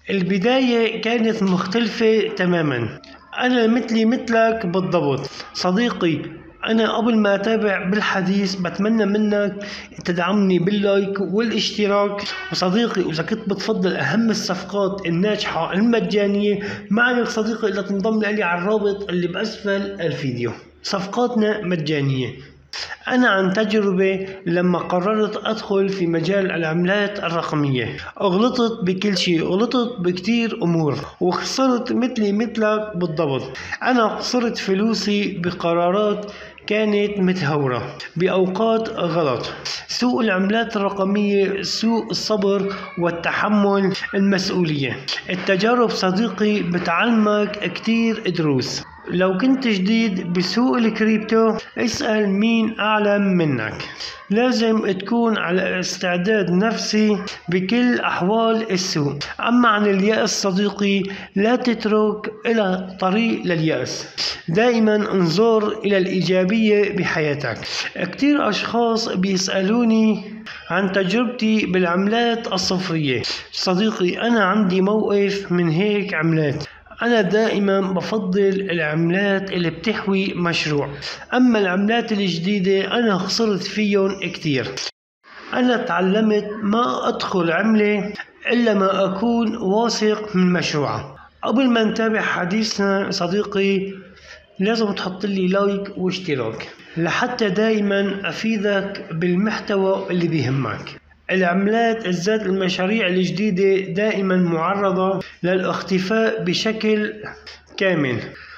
البداية كانت مختلفة تماما. أنا مثلي مثلك بالضبط صديقي. أنا قبل ما أتابع بالحديث بتمنى منك تدعمني باللايك والاشتراك. وصديقي إذا كنت بتفضل أهم الصفقات الناجحة المجانية، ما عليك صديقي إلا تنضم لي على الرابط اللي بأسفل الفيديو. صفقاتنا مجانية. أنا عن تجربة لما قررت أدخل في مجال العملات الرقمية غلطت بكل شيء، غلطت بكتير أمور وخسرت مثلي مثلك بالضبط. أنا خسرت فلوسي بقرارات كانت متهورة بأوقات غلط. سوق العملات الرقمية سوق الصبر والتحمل المسؤولية. التجارب صديقي بتعلمك كتير دروس. لو كنت جديد بسوق الكريبتو اسأل مين أعلم منك. لازم تكون على استعداد نفسي بكل أحوال السوق. أما عن اليأس صديقي، لا تترك إلى طريق لليأس. دائما انظر إلى الإيجابية بحياتك. كتير أشخاص بيسألوني عن تجربتي بالعملات الصفرية. صديقي أنا عندي موقف من هيك عملات. أنا دائما بفضل العملات اللي بتحوي مشروع. أما العملات الجديدة أنا خسرت فيهم كتير. أنا تعلمت ما أدخل عملة إلا ما أكون واثق من مشروعها. قبل ما نتابع حديثنا صديقي لازم تحط لي لايك واشتراك لحتى دائما أفيدك بالمحتوى اللي بيهمك. العملات ذات المشاريع الجديدة دائما معرضة للاختفاء بشكل كامل.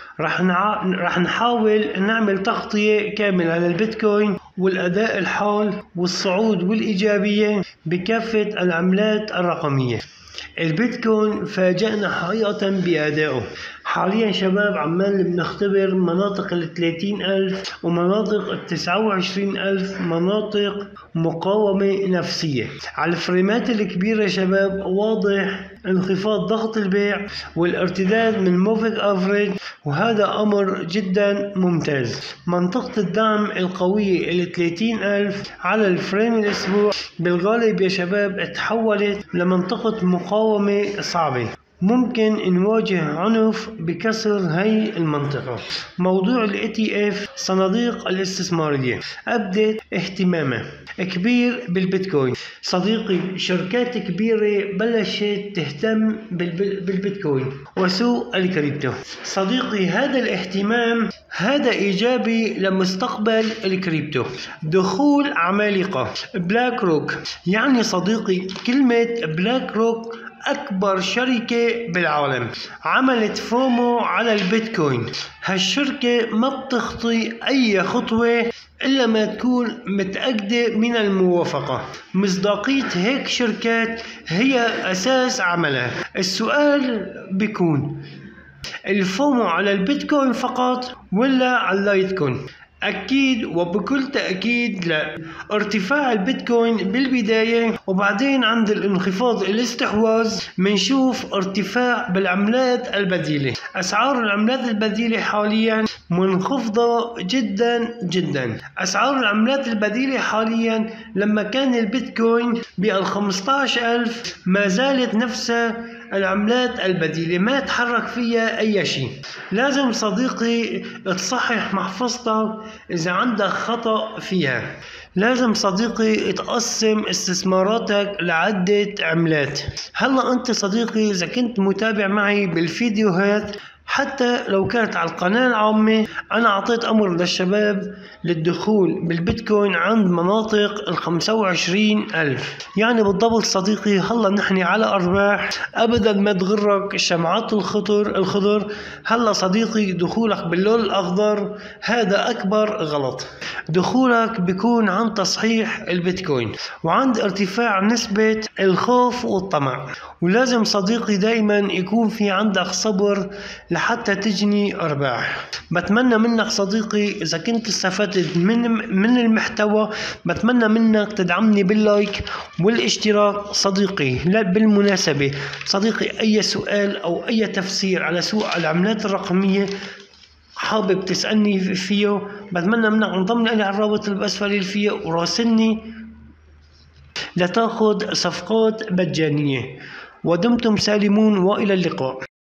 رح نحاول نعمل تغطية كاملة على البيتكوين والأداء الحال والصعود والإيجابية بكافة العملات الرقمية. البيتكوين فاجأنا حقيقة بأدائه. حاليا شباب عمال بنختبر مناطق 30,000 ومناطق 29,000 مناطق مقاومة نفسية. على الفريمات الكبيرة شباب واضح انخفاض ضغط البيع والارتداد من موفيك افريج، وهذا أمر جدا ممتاز. منطقة الدعم القوية 30,000 على الفريم الأسبوع بالغالب يا شباب تحولت لمنطقة مقاومة صعبة. ممكن نواجه عنف بكسر هاي المنطقة. موضوع ال ETF صناديق الاستثمارية أبدت اهتمامه كبير بالبيتكوين. صديقي شركات كبيرة بلشت تهتم بالبيتكوين وسوق الكريبتو. صديقي هذا الاهتمام هذا إيجابي لمستقبل الكريبتو. دخول عمالقة بلاك روك. يعني صديقي كلمة بلاك روك أكبر شركة بالعالم عملت فومو على البيتكوين. هالشركة ما بتخطي أي خطوة إلا ما تكون متأكدة من الموافقة. مصداقية هيك شركات هي أساس عملها. السؤال بيكون الفومو على البيتكوين فقط ولا على اللايتكوين؟ أكيد وبكل تأكيد لا. ارتفاع البيتكوين بالبداية وبعدين عند الانخفاض الاستحواذ منشوف ارتفاع بالعملات البديلة. أسعار العملات البديلة حاليا منخفضة جدا جدا. أسعار العملات البديلة حاليا لما كان البيتكوين ب15,000 ما زالت نفسها العملات البديلة ما تحرك فيها أي شيء. لازم صديقي تصحح محفظتك إذا عندك خطأ فيها. لازم صديقي تقسم استثماراتك لعدة عملات. هلا أنت صديقي إذا كنت متابع معي بالفيديوهات حتى لو كانت على القناة العامة أنا أعطيت أمر للشباب للدخول بالبيتكوين عند مناطق 25,000. يعني بالضبط صديقي هلا نحن على أرباح. أبدا ما تغرك شمعات الخضر. هلا صديقي دخولك باللون الأخضر هذا أكبر غلط. دخولك بيكون عن تصحيح البيتكوين وعند ارتفاع نسبة الخوف والطمع. ولازم صديقي دائما يكون في عندك صبر لحتى تجني أرباح. بتمنى منك صديقي إذا كنت استفدت من المحتوى بتمنى منك تدعمني باللايك والاشتراك صديقي. لا بالمناسبة صديقي أي سؤال أو أي تفسير على سوق العملات الرقمية حابب تسألني فيه بتمنى منك انضم لي على الرابط اللي بأسفل الفيديو وراسلني لتاخد صفقات مجانية. ودمتم سالمون وإلى اللقاء.